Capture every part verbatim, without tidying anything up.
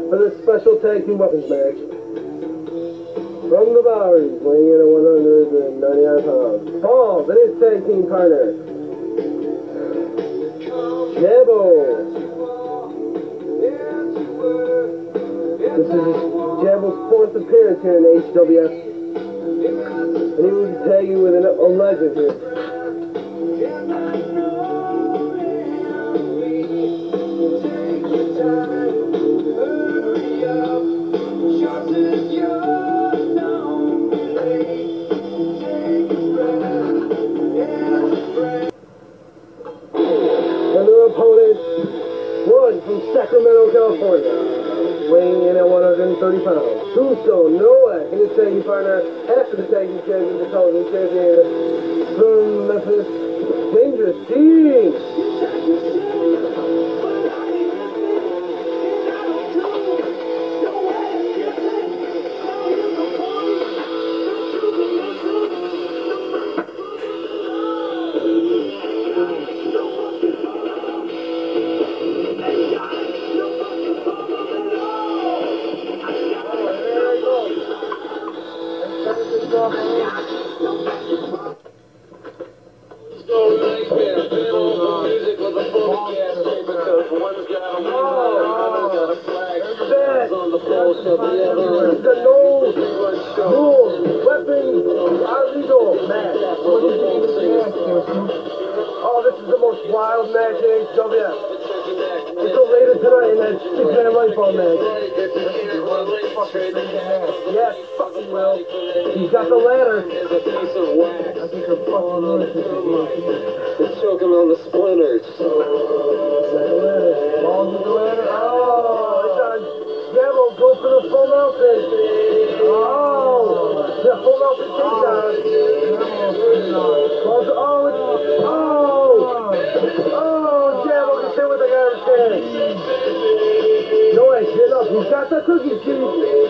for the special tag team weapons match. From the Boweries, weighing in at one hundred ninety-nine pounds. Ballz and his tag team partner, Jabo. This is Jabo's fourth appearance here in the H W F. And he will be tagging with an, a legend here. And their opponent, one from Sacramento, California, weighing in at one hundred thirty pounds. Tombstone Nowak and his tag team partner, after the tag team champion, the television champion from Memphis, Dangerous Team. The no rules, weapons are legal match. Oh, this is the most wild match in H W F. It's so later tonight in that six-man lightball match. Yes, fucking well. He's got the ladder. I think they're fucking loose. It's choking on the splinters. He's got the ladder. Ballz with the ladder. Oh, it's on. Jabo, go for the full mountain. Oh, the full mountain takedown. Oh, it's, oh, oh, Jabo gets hit with the garbage can. No way, get up. He's got the cookie sheet.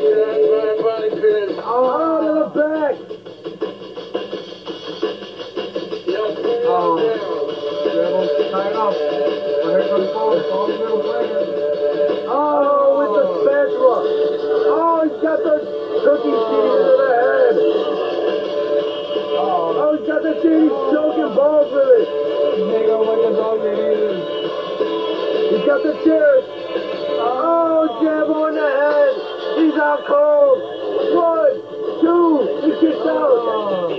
Oh, to the back. Oh, Jabo, tie it up. Here comes Ballz. Ballz middle player. Oh, with the spatula. Oh, he's got the cookie sheet into the head. Oh, he's got the shit. He's choking Ballz with it. He's got the chair. Oh, Jabo in the head. He's out cold. One, two, he kicks out.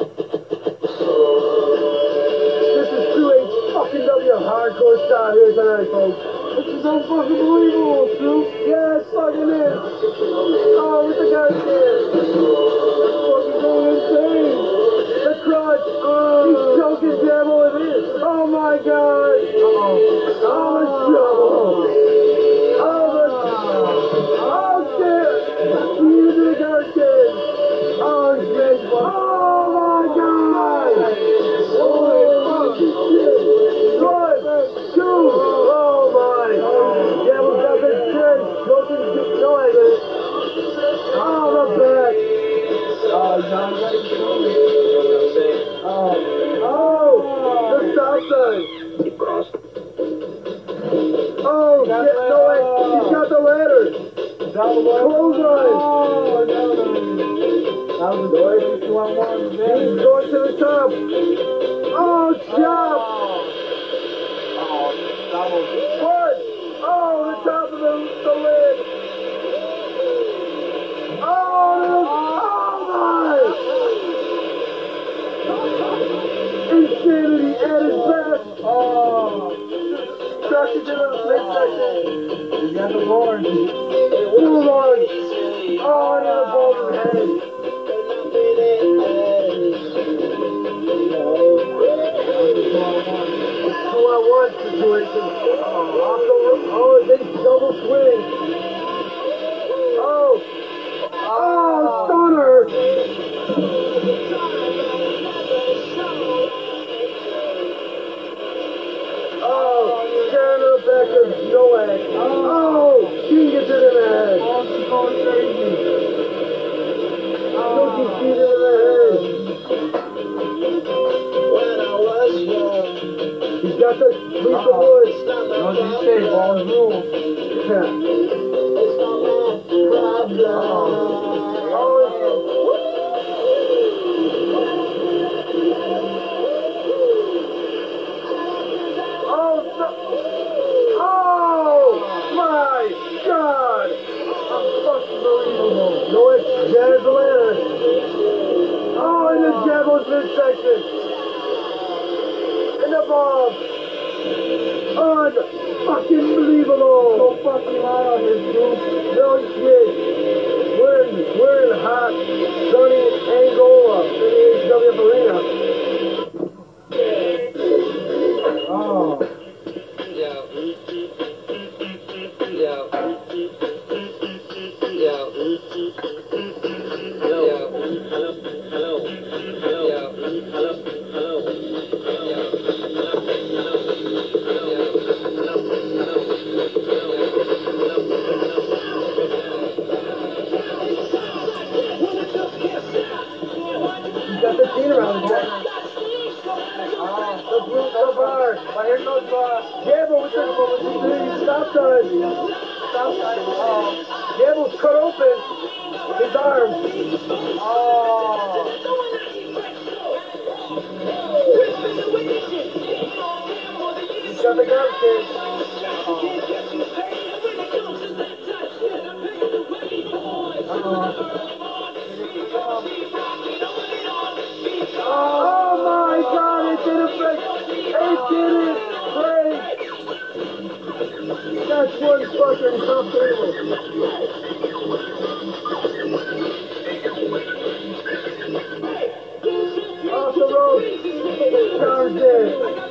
This is true H fucking W hardcore style here tonight, folks. This is unfucking believable, Stu. Yeah, it's fucking is. Oh, with the guy's here. It's fucking going insane. The crutch. Oh, he's choking Jabo with it. Oh my god. Uh-oh. Oh, the trouble. Oh, the... Oh, shit. You to the garbage can. Oh, shit. Oh, my god. Holy fucking shit. One, two. Oh, my. Yeah, we got this shit. Choking noise. Oh, the back. Oh, John, right? Oh, oh, the south side. Oh, shit, no way. He's got the ladder. Clothesline. Oh, no, no. That was the way he's going to the top. Oh, chop. Oh, double. What? Oh, the top of the, the lid. Oh, oh my. Insanity at its best. Oh. Struck it to the midsection. He's got the board. Full on. Oh, and the ball in the head. Two on one situation. Oh, off the roof. Oh, a big double swing. Oh. Oh, stunner. Back of Nowak. Oh, she gets it in the head. Oh, she's going crazy. Oh, she's feet in the head. When I was young, he's got the piece of wood. What did you say? Ballz rules. Yeah. Fucking believable! So fucking hot out here, dude. No shit. We're in, we're in hot, sunny Angola in the H W F arena. Oh. Yo. Yo. Yo. Hello. Yo. Hello. Hello. Hello. Yo. Hello. Hello. Yo. Got the scene around his neck. The blue, the bar. My hair goes bar. Jabo with the, with the stop sign. Stop sign. Oh. Jabo's cut open his arm. Oh. He's got the gun, kid. Uh-oh. Oh my God, it did affect, it didn't break. That's one fucking tough table. Off the rope, Charles dead.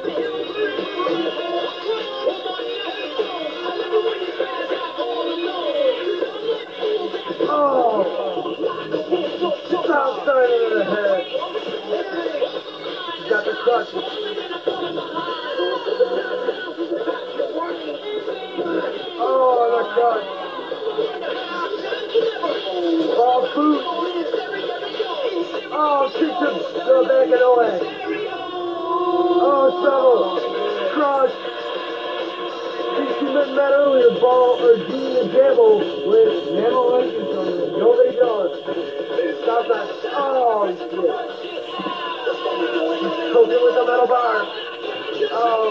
Oh, stop signing in the head. Got the clutch. Oh, the clutch. Oh, boot. Oh, kick to the back of Nowak. Oh, trouble. Crush. She met earlier, Ball or Dean and Jabo with Nemo Lincoln on it. Nobody knows. Stop that. Oh, shit. Cooking with the metal bar. Oh.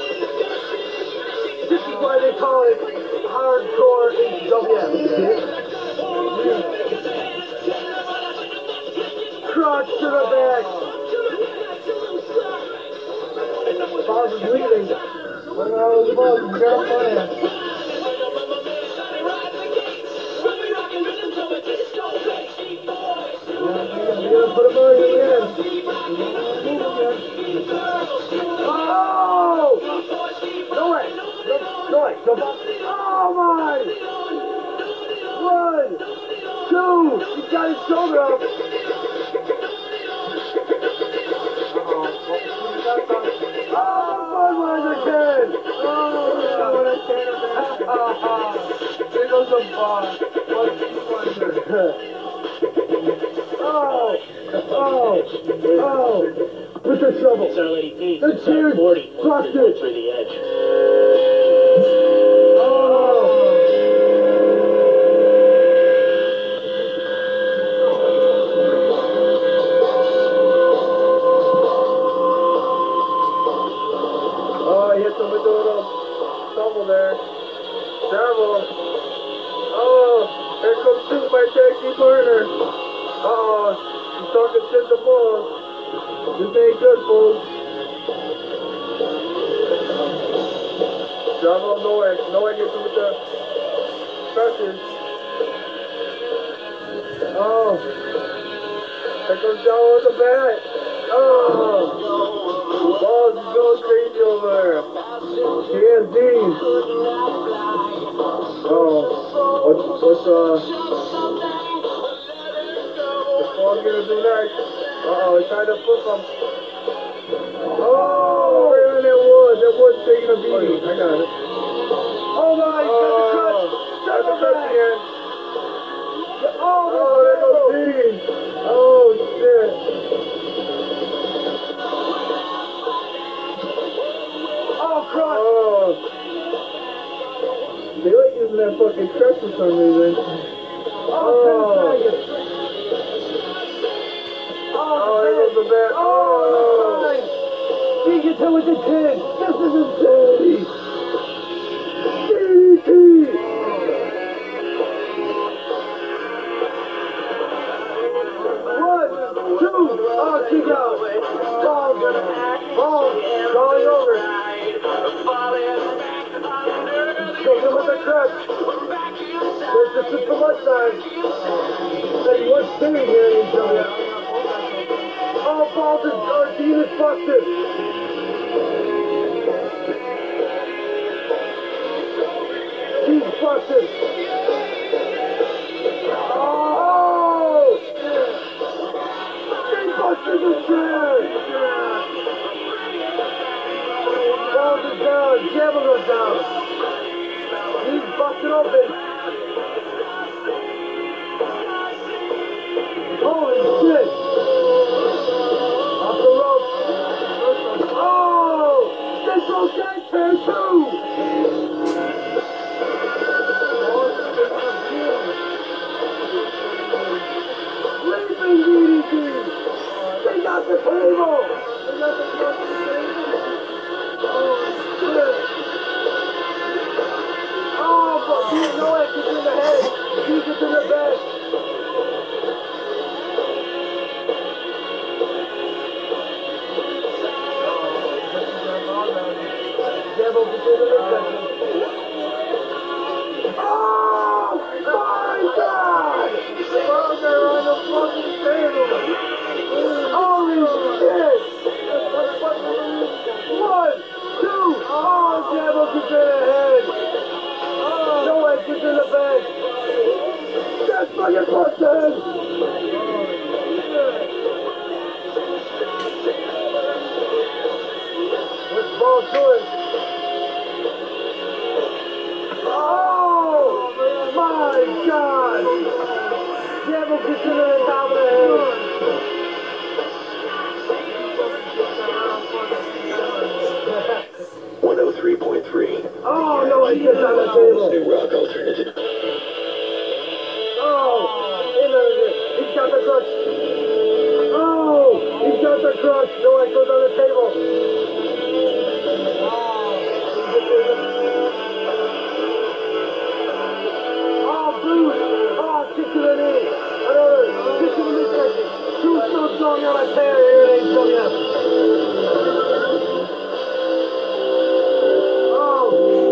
This is why they call it hardcore H W F. Crotch to the back. Ballz is leaving. What the hell is the ball? You got a plan. You're gonna put him on again. Oh! No way! No, no way! No ball. Oh my! One! Two! He's got his shoulder up! Uh-oh. Oh, Budweiser ten! Oh, what a ten of that! There goes the ball. What Budweiser? Oh! Oh! Oh! With the shovel. The cheers blocked it. Through the edge. Oh! Oh, he hit him with a little stumble there. Terrible. Oh, here comes two by Jackie Turner. Uh-oh, he's talking shit to Ballz. This ain't good, folks. Jabo Nowak. Nowak gets him with the crutches. Oh. Here comes Jabo with the bat. Oh. Ballz is going crazy over there. He has Dean. Oh. What's, what's, uh... what's Ballz gonna do next? Uh-oh, he's trying to flip him. Oh, right on that wood. That wood's taking a beating. I got it. Oh my, he's got the crutch. Got the crutch again. Oh, oh, there goes Dean. Oh, shit. Oh, crutch. Oh. They like using that fucking crutch for some reason. Oh, oh, there goes the bat. Oh, he gets hit with the ten. This is insanity. D D T. One, two, oh, kick out. Ball, ball, going over. Goes in with the crutch. There's just a too much time. Hey, what's doing here in H W F? Oh, Ballz is, or Dean is busted. Dean's busted. Oh! They busted the chair. Ballz is down. Jabbo goes down. He's busted open. Holy shit! Off the rope. Oh! They broke that chair too! Leaping D D T! They got the table! They got the fucking table! Oh shit! Oh, but Ballz Nowak is in the head! He's in the bed! Jabbo gets in the midsection. Oh my God! Ballz are on the fucking table! Holy shit! One, two, oh, Jabbo gets in the head! Nowak gets in the bed! That's fucking busted! What's Ballz doing? Oh my God! Jabbo gets in the top of the head! one oh three point three. Oh no, he gets on the table! New rock alternative. Oh! He's got the crutch! Oh! He's got the crutch! Nowak goes on the table! Oh, Bruce! Oh, kick to the knee! Another kick to the midsection! Two still going on a tear here in H W F! Oh!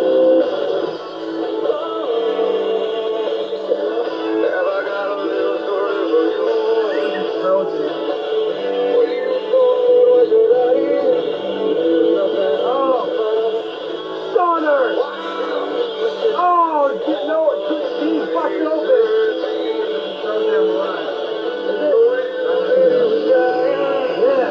Have I got a little story for you? Oh! Donner! Oh, no, he's busted open! Yeah.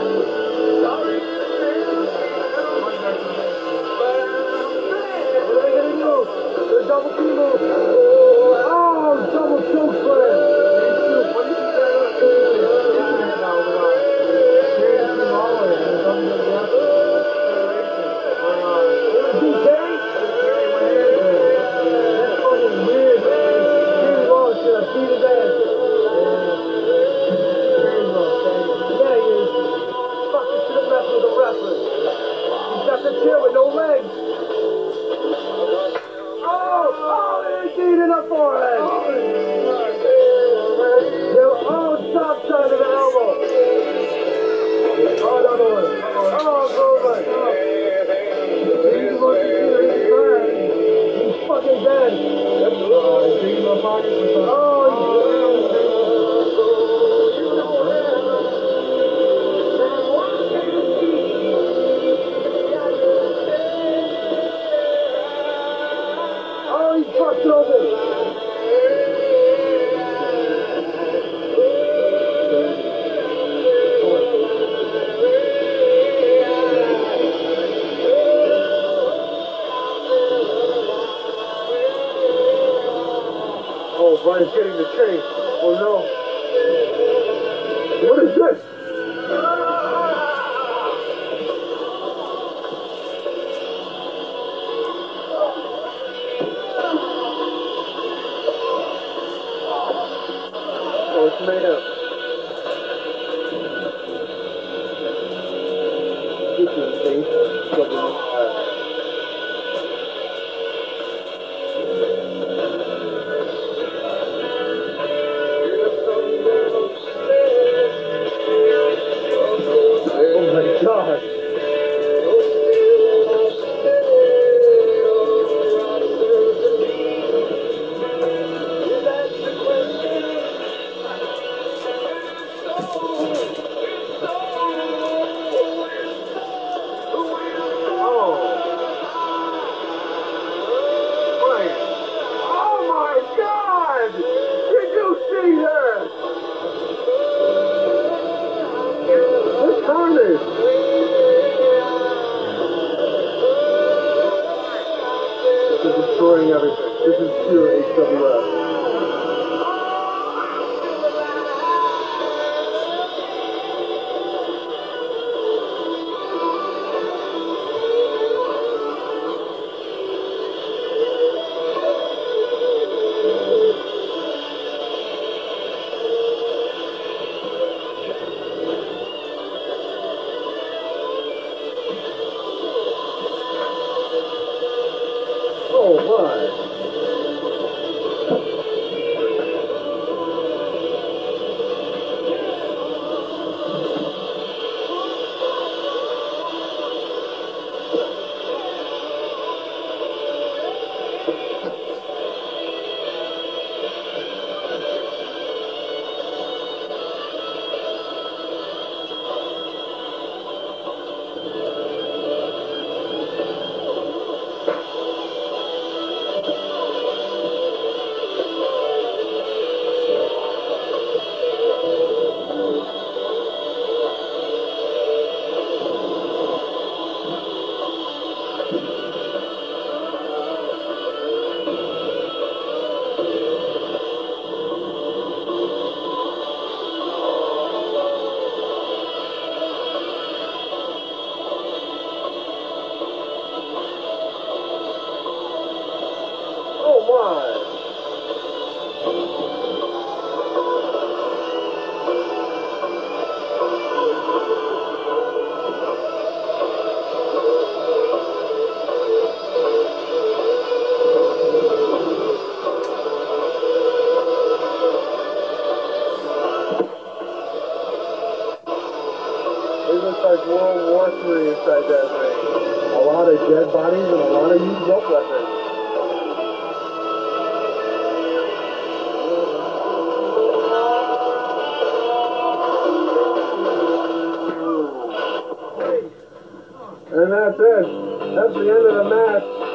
What are they gonna do? The double team move. Oh, double choke slam. D K? That's fucking weird, man. Here's Ballz should have beat his ass. Yeah, he is. Fucking should have messed with a wrestler. He's got the chair with no legs. Oh, oh, they're eating up forehead. Yeah, oh, stop side of the elbow. Oh, another one. Oh, Goldberg. He's looking here. He's tired. He's fucking dead. Oh, he's digging my pocket for something. Oh, he's dead. Oh, he's busted open. Oh, Brian's getting the chain. Oh no. What is this? This is H W F. Oh my God. Destroying everything. This is pure H W F. Oh my. It looks like World War Three inside that ring. A lot of dead bodies and a lot of used up weapons. And that's it. That's the end of the match.